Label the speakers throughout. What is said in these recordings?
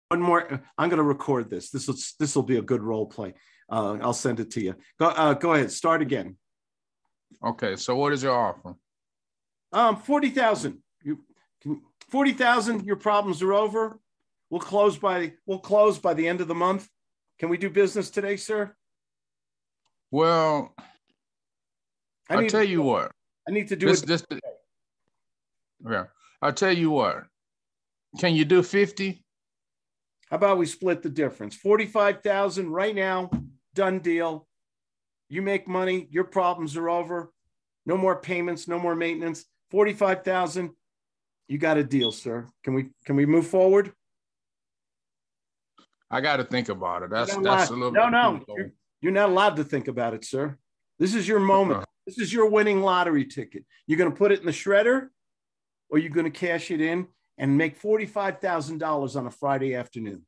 Speaker 1: One more. I'm going to record this. This will be a good role play. I'll send it to you. Go ahead. Start again.
Speaker 2: Okay. So what is your offer?
Speaker 1: 40,000. 40,000. Your problems are over. We'll close by the end of the month. Can we do business today, sir?
Speaker 2: Well, I'll tell you what.
Speaker 1: I need to do it.
Speaker 2: Yeah. I'll tell you what. Can you do 50?
Speaker 1: How about we split the difference? 45,000 right now, done deal. You make money, your problems are over. No more payments, no more maintenance. 45,000. You got a deal, sir. Can we move forward?
Speaker 2: I got to think about it. That's a little
Speaker 1: no. You're not allowed to think about it, sir. This is your moment. This is your winning lottery ticket. You're going to put it in the shredder, or you're going to cash it in and make $45,000 on a Friday afternoon.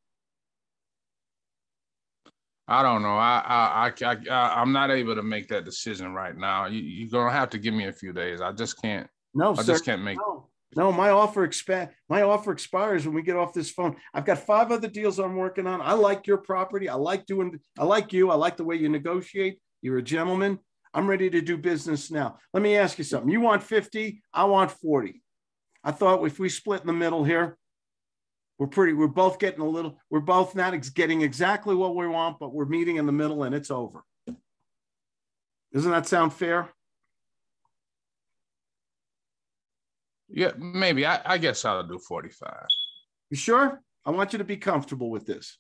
Speaker 2: I don't know. I'm not able to make that decision right now. You're going to have to give me a few days. I just can't.
Speaker 1: No, sir.
Speaker 2: I just can't make it.
Speaker 1: No, my offer expires when we get off this phone. I've got 5 other deals I'm working on. I like your property. I like you. I like the way you negotiate. You're a gentleman. I'm ready to do business now. Let me ask you something. You want 50? I want 40. I thought if we split in the middle here, we're both not getting exactly what we want, but we're meeting in the middle and it's over. Doesn't that sound fair?
Speaker 2: Yeah, maybe. I guess I'll do 45.
Speaker 1: You sure? I want you to be comfortable with this.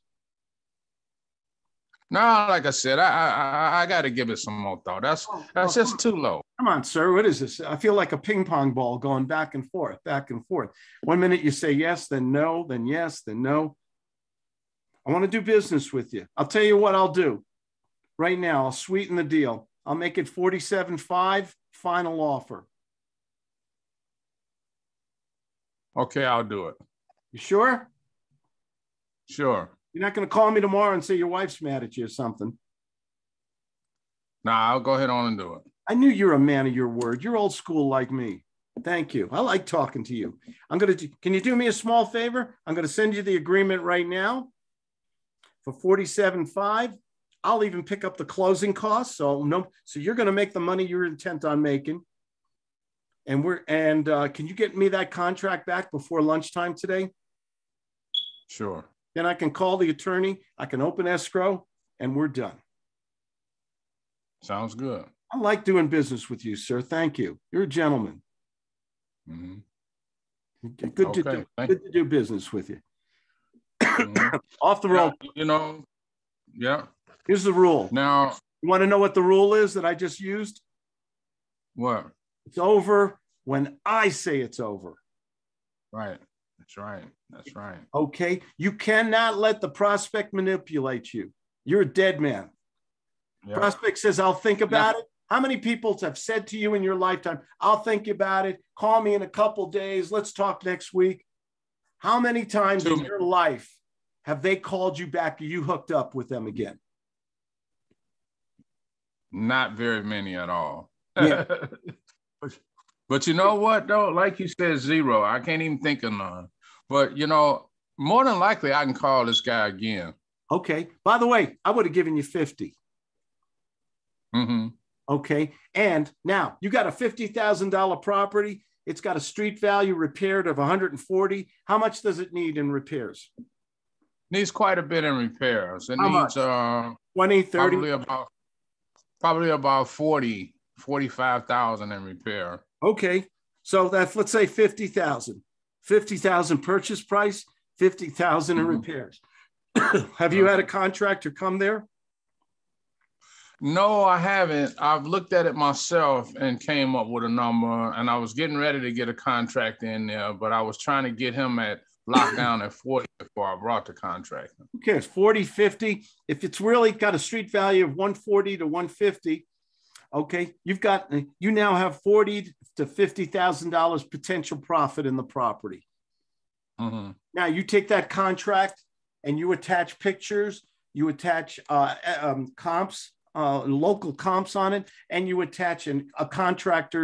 Speaker 2: No, like I said, I got to give it some more thought. That's just too low.
Speaker 1: Come on, sir. What is this? I feel like a ping pong ball going back and forth, back and forth. One minute you say yes, then no, then yes, then no. I want to do business with you. I'll tell you what I'll do. Right now, I'll sweeten the deal. I'll make it 47.5, final offer.
Speaker 2: Okay, I'll do it.
Speaker 1: You sure?
Speaker 2: Sure.
Speaker 1: You're not going to call me tomorrow and say your wife's mad at you or something.
Speaker 2: Nah, I'll go ahead on and do it.
Speaker 1: I knew you're a man of your word. You're old school like me. Thank you. I like talking to you. Can you do me a small favor? I'm going to send you the agreement right now for 47.5. I'll even pick up the closing costs. So you're going to make the money you're intent on making. And can you get me that contract back before lunchtime today?
Speaker 2: Sure.
Speaker 1: Then I can call the attorney. I can open escrow and we're done.
Speaker 2: Sounds good.
Speaker 1: I like doing business with you, sir. Thank you. You're a gentleman.
Speaker 2: Mm-hmm.
Speaker 1: Good to do business with you. Mm-hmm. Off the roll.
Speaker 2: Yeah.
Speaker 1: Here's the rule.
Speaker 2: Now,
Speaker 1: you want to know what the rule is that I just used?
Speaker 2: What?
Speaker 1: It's over when I say it's over.
Speaker 2: Right. That's right.
Speaker 1: Okay. You cannot let the prospect manipulate you. You're a dead man. Yeah. Prospect says, I'll think about it. How many people have said to you in your lifetime, I'll think about it. Call me in a couple days. Let's talk next week. How many times in your life have they called you back? You hooked up with them again?
Speaker 2: Not very many at all.
Speaker 1: Yeah.
Speaker 2: But you know what, though? Like you said, 0. I can't even think of none. But, more than likely, I can call this guy again.
Speaker 1: Okay. By the way, I would have given you 50.
Speaker 2: Mm-hmm.
Speaker 1: Okay. And now you got a $50,000 property. It's got a street value repaired of 140. How much does it need in repairs?
Speaker 2: Needs quite a bit in repairs. It
Speaker 1: How
Speaker 2: needs
Speaker 1: much? 20, 30?
Speaker 2: Probably about 40, 45,000 in repair.
Speaker 1: Okay. So let's say 50,000. 50,000 purchase price, 50,000 in repairs. Have you had a contractor come there?
Speaker 2: No, I haven't. I've looked at it myself and came up with a number, and I was getting ready to get a contract in there, but I was trying to get him at lockdown at 40 before I brought the contract.
Speaker 1: Who cares? 40, 50. If it's really got a street value of 140 to 150, okay, you now have $40,000 to $50,000 potential profit in the property.
Speaker 2: Mm-hmm.
Speaker 1: Now you take that contract and you attach pictures, you attach comps, local comps on it, and you attach a contractor's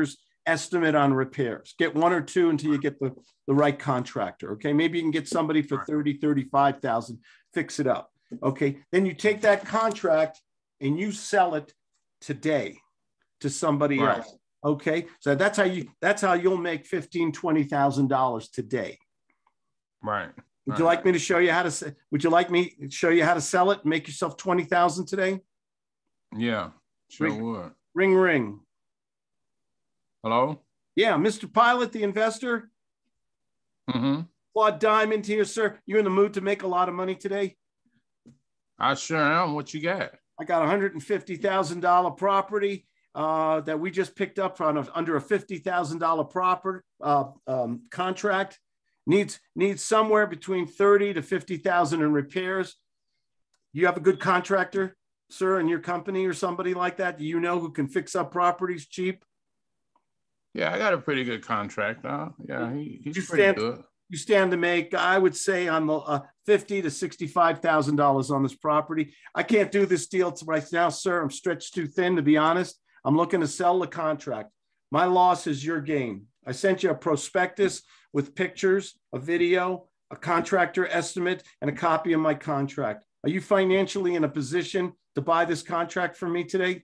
Speaker 1: estimate on repairs. Get 1 or 2 until you get the right contractor. Okay. Maybe you can get somebody for 30, 35,000, fix it up. Okay. Then you take that contract and you sell it today to somebody else. Okay. So that's how you'll make $15,000, $20,000 today.
Speaker 2: Right.
Speaker 1: Would you like me to show you how to, would you like me to show you how to sell it and make yourself 20,000 today?
Speaker 2: Yeah, sure would.
Speaker 1: Ring, ring.
Speaker 2: Hello?
Speaker 1: Yeah, Mr. Pilot, the investor. Claude Diamond here, sir. You in the mood to make a lot of money today?
Speaker 2: I sure am. What you got?
Speaker 1: I got $150,000 property that we just picked up on under a $50,000 property contract. Needs somewhere between 30 to 50,000 in repairs. You have a good contractor, sir, in your company or somebody like that? Do you know who can fix up properties cheap?
Speaker 2: Yeah, I got a pretty good contractor. Yeah, he's pretty good.
Speaker 1: You stand to make, I would say, on the $50,000 to $65,000 on this property. I can't do this deal right now, sir. I'm stretched too thin, to be honest. I'm looking to sell the contract. My loss is your gain. I sent you a prospectus with pictures, a video, a contractor estimate, and a copy of my contract. Are you financially in a position to buy this contract from me today?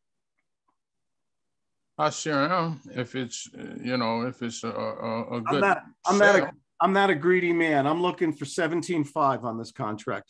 Speaker 2: I sure am. If it's, if it's a good
Speaker 1: I'm not a greedy man. I'm looking for 17.5 on this contract.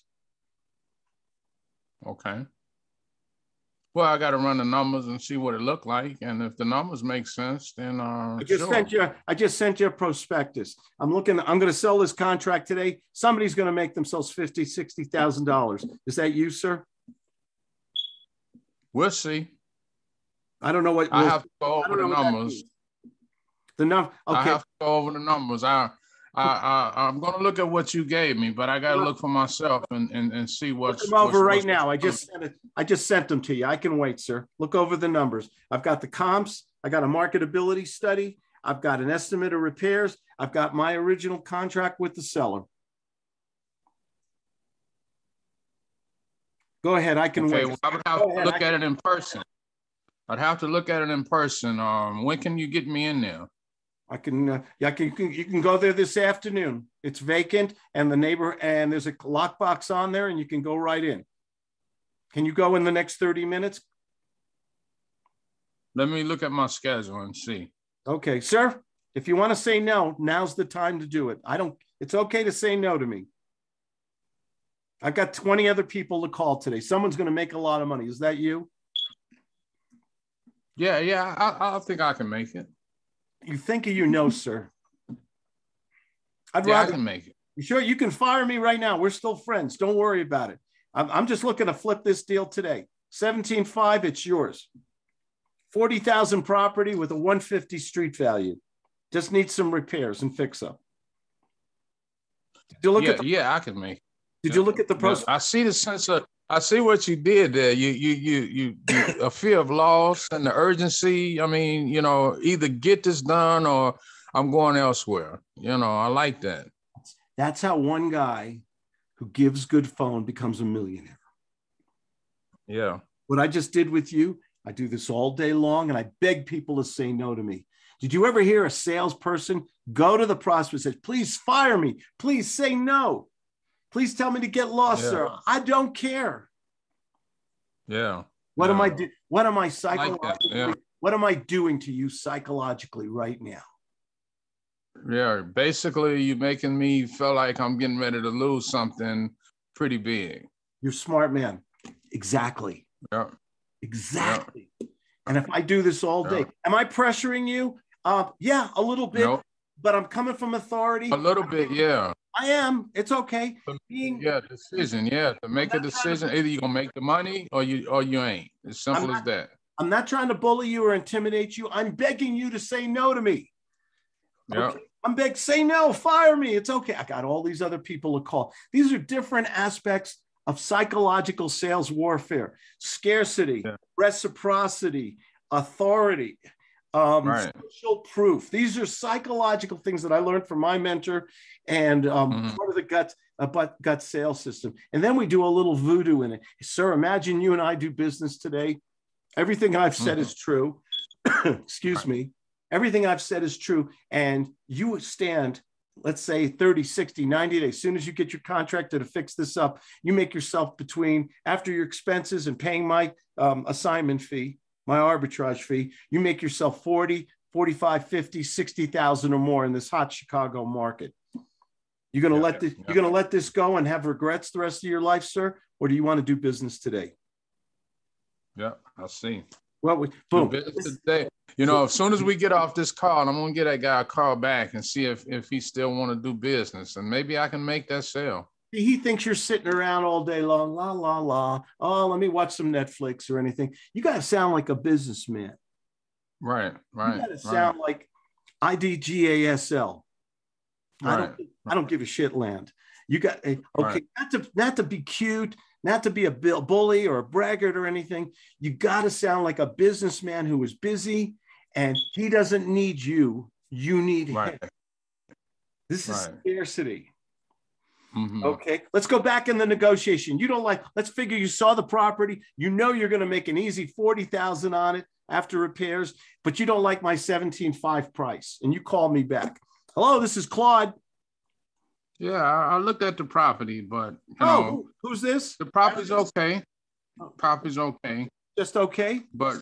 Speaker 2: Okay. Well, I got to run the numbers and see what it looked like, and if the numbers make sense, then I
Speaker 1: just sent you a prospectus. I'm going to sell this contract today. Somebody's going to make themselves $50,000, $60,000. Is that you, sir?
Speaker 2: We'll see.
Speaker 1: I don't know what
Speaker 2: I have to go over the numbers.
Speaker 1: Okay.
Speaker 2: I have to go over the numbers. I'm going to look at what you gave me, but I got to look for myself and see what's
Speaker 1: look them over right now. I just sent them to you. I can wait, sir. Look over the numbers. I've got the comps. I got a marketability study. I've got an estimate of repairs. I've got my original contract with the seller. Go ahead. I can wait.
Speaker 2: Well, I would have to look at it in person. I'd have to look at it in person. When can you get me in there?
Speaker 1: I can, you can go there this afternoon. It's vacant and there's a lockbox on there and you can go right in. Can you go in the next 30 minutes?
Speaker 2: Let me look at my schedule and see.
Speaker 1: Okay, sir, if you want to say no, now's the time to do it. It's okay to say no to me. I've got 20 other people to call today. Someone's going to make a lot of money. Is that you?
Speaker 2: Yeah, I think I can make it.
Speaker 1: You think or you know, sir?
Speaker 2: I can make it.
Speaker 1: You sure? You can fire me right now. We're still friends. Don't worry about it. I'm just looking to flip this deal today. 17.5, it's yours. 40,000 property with a 150 street value. Just needs some repairs and fix up. Did you look
Speaker 2: I can make it.
Speaker 1: Did you look at the prospect?
Speaker 2: I see the sense of, I see what you did there. You a fear of loss and the urgency. I mean, either get this done or I'm going elsewhere. I like that.
Speaker 1: That's how one guy who gives good phone becomes a millionaire.
Speaker 2: Yeah.
Speaker 1: What I just did with you, I do this all day long and I beg people to say no to me. Did you ever hear a salesperson go to the prospect and say, please fire me. Please say no. Please tell me to get lost, sir. I don't care.
Speaker 2: Yeah.
Speaker 1: What am I psychologically? What am I doing to you psychologically right now?
Speaker 2: Yeah, basically you're making me feel like I'm getting ready to lose something pretty big.
Speaker 1: You're a smart man. Exactly.
Speaker 2: Yeah.
Speaker 1: Exactly. Yeah. And if I do this all day, am I pressuring you? Yeah, a little bit, but I'm coming from authority.
Speaker 2: A little bit, yeah.
Speaker 1: I am. It's okay.
Speaker 2: Decision. Yeah, to make a decision. Either you're gonna make the money or you ain't. As simple as that.
Speaker 1: I'm not trying to bully you or intimidate you. I'm begging you to say no to me.
Speaker 2: Yeah.
Speaker 1: Okay? Say no, fire me. It's okay. I got all these other people to call. These are different aspects of psychological sales warfare: scarcity, reciprocity, authority. Social proof. These are psychological things that I learned from my mentor and part of the gut sales system. And then we do a little voodoo in it. Sir, imagine you and I do business today. Everything I've said is true. Excuse me. Everything I've said is true. And you stand, let's say 30, 60, 90 days. As soon as you get your contractor to fix this up, you make yourself between, after your expenses and paying my assignment fee, my arbitrage fee, you make yourself 40, 45, 50, 60,000 or more in this hot Chicago market. You're going to you're going to let this go and have regrets the rest of your life, sir? Or do you want to do business today?
Speaker 2: Yeah, I see.
Speaker 1: Well, boom.
Speaker 2: Today. You know, as soon as we get off this call, I'm gonna get that guy a call back and see if he still want to do business, and maybe I can make that sale.
Speaker 1: He thinks you're sitting around all day long, la la la. Oh, let me watch some Netflix or anything. You got to sound like a businessman.
Speaker 2: Right.
Speaker 1: You got to sound like IDGASL.
Speaker 2: Right.
Speaker 1: I don't give a shit, land. You got okay, not to be cute, not to be a bully or a braggart or anything. You got to sound like a businessman who is busy, and he doesn't need you. You need him. This is scarcity.
Speaker 2: Mm-hmm.
Speaker 1: Okay, let's go back in the negotiation. You don't like, let's figure you saw the property. You know you're going to make an easy 40,000 on it after repairs, but you don't like my 17.5 price. And you call me back. Hello, this is Claude.
Speaker 2: Yeah, I looked at the property, but you know,
Speaker 1: who's this?
Speaker 2: The property's okay. Property's okay.
Speaker 1: Just okay.
Speaker 2: But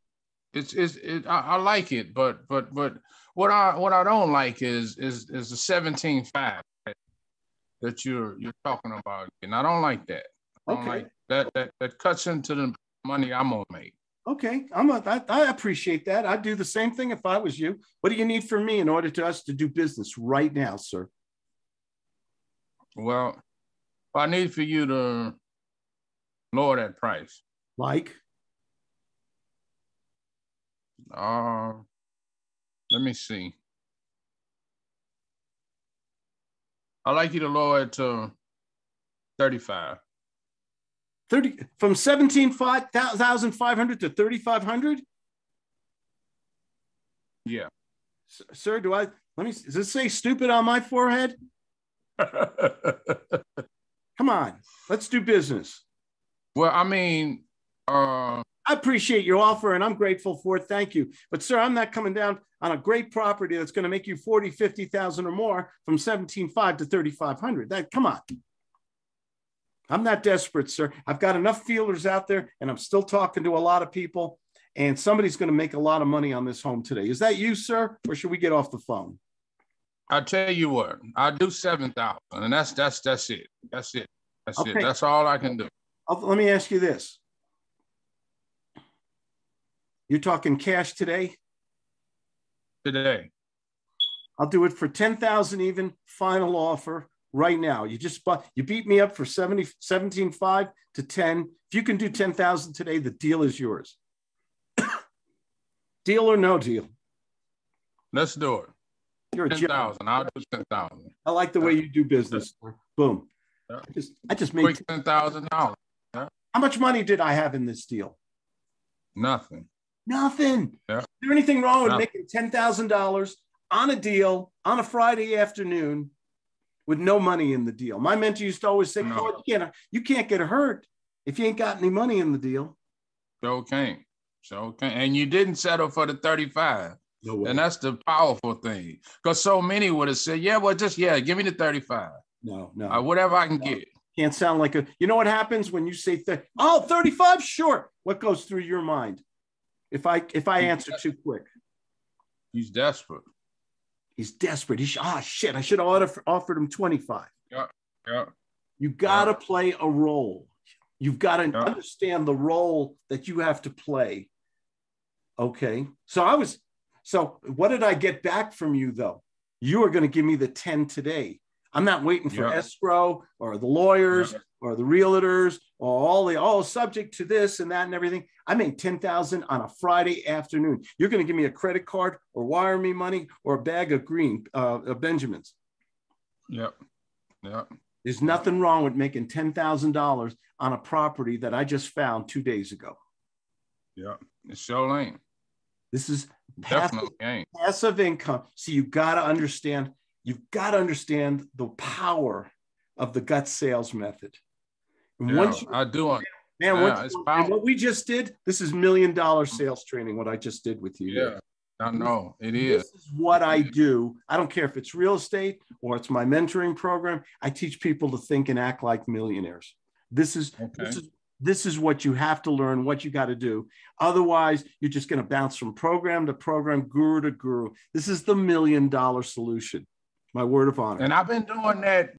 Speaker 2: I like it, but what I don't like is the 17.5 that you're talking about, and I don't like that. I don't like that cuts into the money I'm gonna make.
Speaker 1: Okay, I appreciate that. I'd do the same thing if I was you. What do you need from me in order to us to do business right now, sir?
Speaker 2: Well, I need for you to lower that price.
Speaker 1: Like?
Speaker 2: Let me see. I'd like you to lower it to 35.
Speaker 1: 30 from 17,500 to 3,500?
Speaker 2: Yeah.
Speaker 1: Sir, does it say stupid on my forehead? Come on, let's do business.
Speaker 2: Well, I mean,
Speaker 1: I appreciate your offer and I'm grateful for it. Thank you. But sir, I'm not coming down on a great property that's going to make you 40, 50,000 or more from 17.5 to 3,500. Come on. I'm not desperate, sir. I've got enough feelers out there and I'm still talking to a lot of people, and somebody's going to make a lot of money on this home today. Is that you, sir? Or should we get off the phone?
Speaker 2: I'll tell you what, I'll do 7,000, and that's it. That's it. That's all I can do.
Speaker 1: Let me ask you this. You're talking cash today?
Speaker 2: Today.
Speaker 1: I'll do it for 10,000 even, final offer right now. You beat me up for 17.5 to 10. If you can do 10,000 today, the deal is yours. Deal or no deal?
Speaker 2: Let's do it.
Speaker 1: You're a
Speaker 2: 10,000. I'll do 10,000.
Speaker 1: I like the way you do business. Boom.
Speaker 2: Yeah.
Speaker 1: I just made
Speaker 2: $10,000. Yeah.
Speaker 1: How much money did I have in this deal?
Speaker 2: Nothing.
Speaker 1: Yeah. Is there anything wrong with making $10,000 on a deal on a Friday afternoon with no money in the deal? My mentor used to always say, "Oh, you can't get hurt if you ain't got any money in the deal."
Speaker 2: So can't. And you didn't settle for the 35.
Speaker 1: No way.
Speaker 2: And that's the powerful thing. Because so many would have said, give me the 35.
Speaker 1: No.
Speaker 2: Whatever I can get.
Speaker 1: Can't sound like you know what happens when you say 35? Sure. What goes through your mind? If I answer too quick.
Speaker 2: He's desperate.
Speaker 1: He's desperate. Shit. I should have offered him 25.
Speaker 2: Yeah.
Speaker 1: You got to play a role. You've got to understand the role that you have to play. Okay. So what did I get back from you though? You are going to give me the 10 today. I'm not waiting for escrow or the lawyers or the realtors or all subject to this and that and everything. I made 10,000 on a Friday afternoon. You're going to give me a credit card or wire me money or a bag of Benjamins.
Speaker 2: Yep.
Speaker 1: There's nothing wrong with making $10,000 on a property that I just found 2 days ago.
Speaker 2: Yeah, it sure ain't.
Speaker 1: This is passive income. So you've got to understand the power of the gut sales method. And
Speaker 2: I do.
Speaker 1: And what we just did, this is $1 million sales training, what I just did with you.
Speaker 2: Yeah. I know it
Speaker 1: This
Speaker 2: is.
Speaker 1: is what I do. I don't care if it's real estate or it's my mentoring program. I teach people to think and act like millionaires. This is
Speaker 2: Okay.
Speaker 1: this is what you have to learn, what you got to do. Otherwise, you're just going to bounce from program to program, guru to guru. This is the $1 million solution. My word of honor.
Speaker 2: And I've been doing that